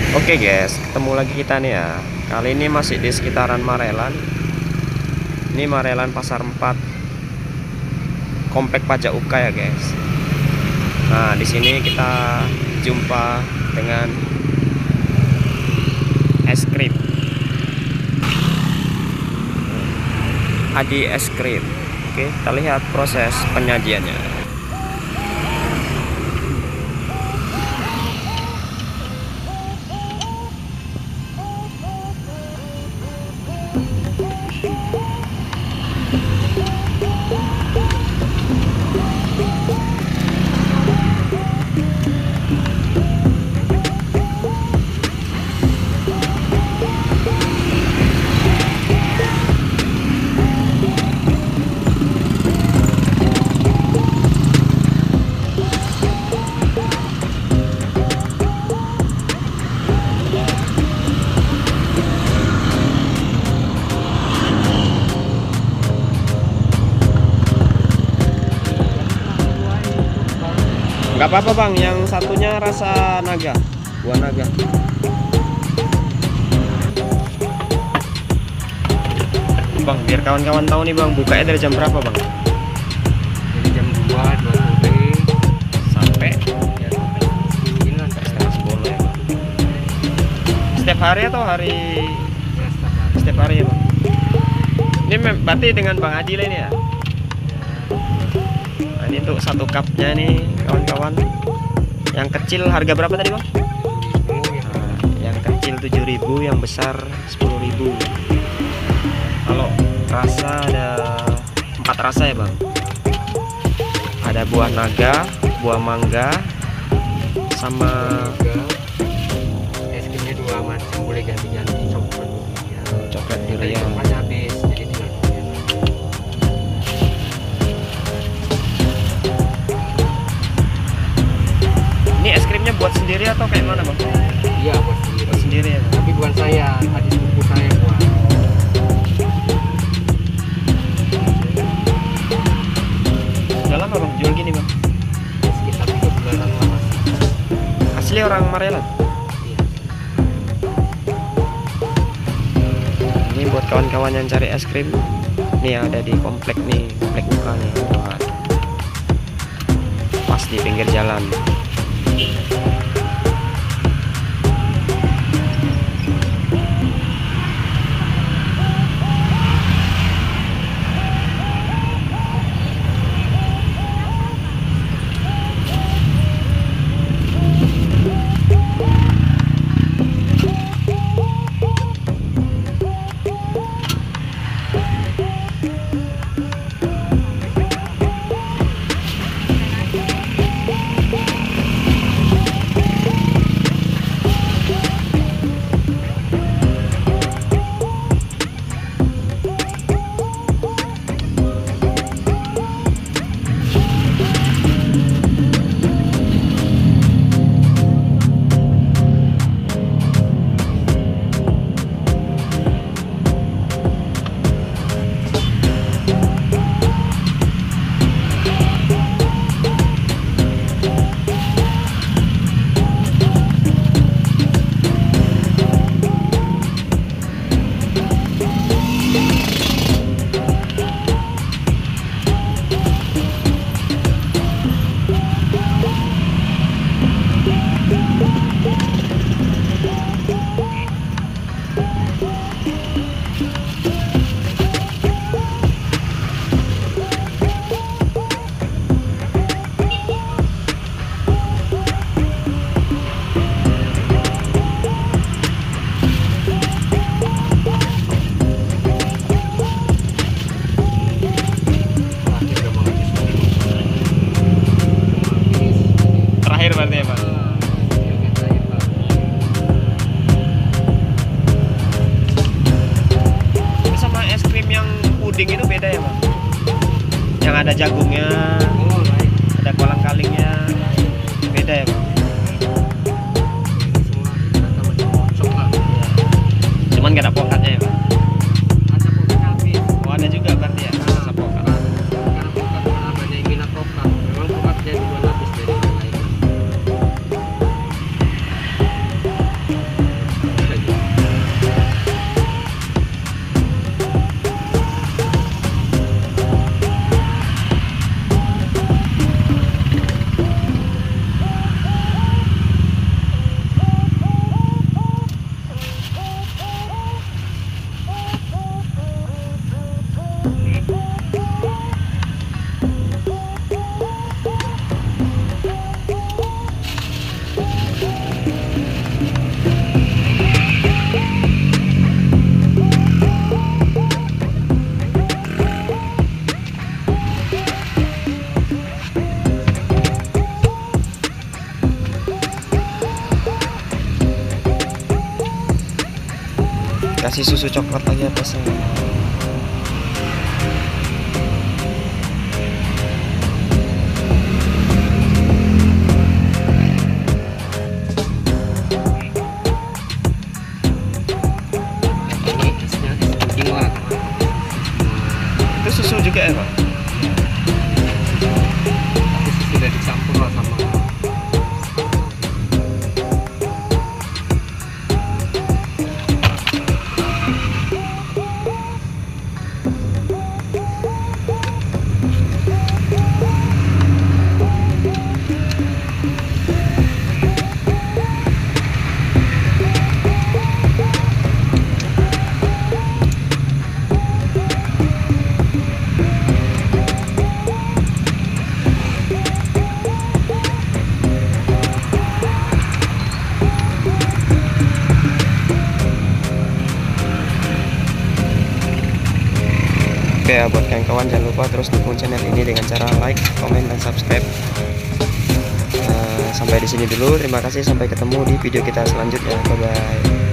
Oke guys, ketemu lagi kita nih ya. Kali ini masih di sekitaran Marelan. Ini Marelan Pasar 4, Komplek Pajak UK ya guys. Nah, di sini kita jumpa dengan es krim. Adi es krim. Oke, kita lihat proses penyajiannya. Nggak apa-apa bang, yang satunya rasa naga, buah naga. Bang, biar kawan-kawan tahu nih bang, bukanya dari jam berapa bang? Dari jam 2 sore Sampai ya sampai 9 setengah 10 ya bang. Setiap hari atau hari? ya setiap hari. Setiap hari ya bang. Ini berarti dengan Bang Adil ini ya? Nah, ini untuk satu cupnya nih kawan-kawan. Yang kecil harga berapa tadi bang? Nah, yang kecil 7.000, yang besar 10.000. Kalau rasa ada 4 rasa ya bang. Ada buah naga, buah mangga, sama Es krimnya 2 macam, boleh ganti-ganti coklat ya. coklat Tadi durian. coklatnya habis jadi tinggal durian. Ini es krimnya buat sendiri atau kayak mana bang? Iya buat sendiri. Buat sendiri ya bang. Tapi bukan saya, adik sepupu saya buat. Udah lama bang jual gini bang? Sekitar 3 bulanan lah mas. Asli orang Marelan. Iya. Ini buat kawan-kawan yang cari es krim. Nih ada di komplek nih, komplek UK nih. Wah. Pas di pinggir jalan. Terakhir berarti ya bang. Ini sama es krim yang puding itu beda ya bang? Yang ada jagungnya, Oh, lain. ada kolang-kalingnya, beda ya bang? Ini semua rata-rata coklat. Cuman gak ada pokatnya ya bang? Ada pokoknya habis. Oh ada juga berarti ya? Rasa pokat. Karena pokat banyak yang minat pokat. Memang pokatnya duluan habis dari yang lain. dikasih susu coklat lagi atasnya. Ini esnya es puding lah. Itu susu juga ya Pak? Tapi sudah dicampur lah sama. Oke ya, buat kawan-kawan jangan lupa terus dukung channel ini dengan cara like, komen, dan subscribe. Sampai di sini dulu, terima kasih, sampai ketemu di video kita selanjutnya. Bye bye.